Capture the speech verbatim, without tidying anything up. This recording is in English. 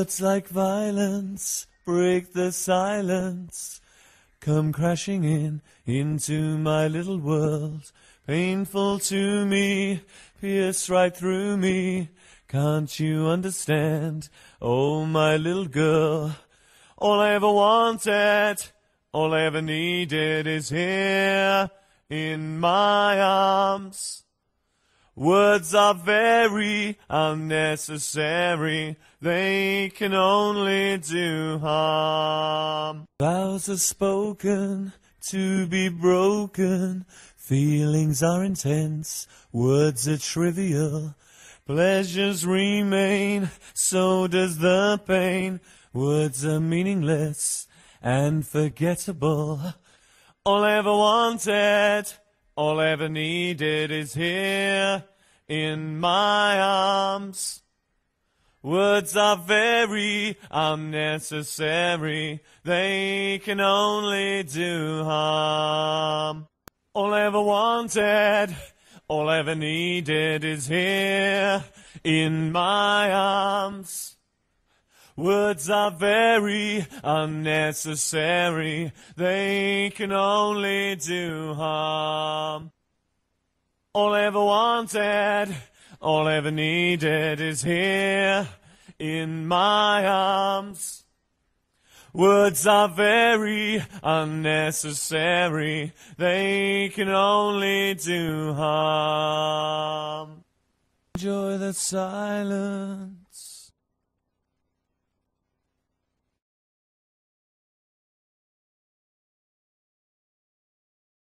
Words like violence break the silence, come crashing in into my little world. Painful to me, pierce right through me. Can't you understand? Oh, my little girl. All I ever wanted, all I ever needed is here in my arms. Words are very unnecessary, they can only do harm. Vows are spoken to be broken, feelings are intense, words are trivial. Pleasures remain, so does the pain. Words are meaningless and forgettable. All I ever wanted, all I ever needed is here in my arms. Words are very unnecessary, they can only do harm. All I ever wanted, all I ever needed is here in my arms. Words are very unnecessary, they can only do harm. All I ever wanted, all I ever needed is here in my arms. Words are very unnecessary, they can only do harm. Enjoy the silence.